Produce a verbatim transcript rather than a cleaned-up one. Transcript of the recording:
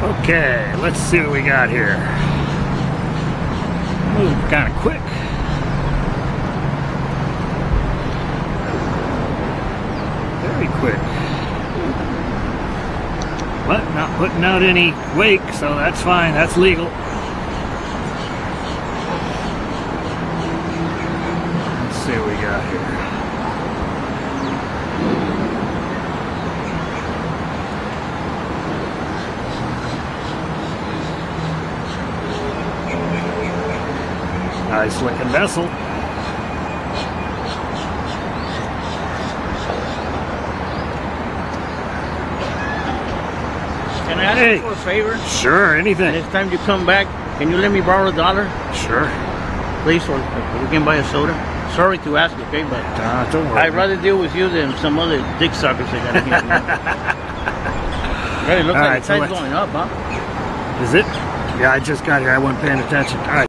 Okay, let's see what we got here. Move kind of quick. Very quick. But not putting out any wake, so that's fine. That's legal. Let's see what we got here. Nice looking vessel. Can I ask Hey. you for a favor? Sure, anything. Next time you come back, can you let me borrow a dollar? Sure. Please, or we can buy a soda. Sorry to ask, okay, but Uh, don't worry. I'd rather deal with you than some other dick suckers that got here. Hey, it looks All like right, the so tide's let's- going up, huh? Is it? Yeah, I just got here. I wasn't paying attention. All right.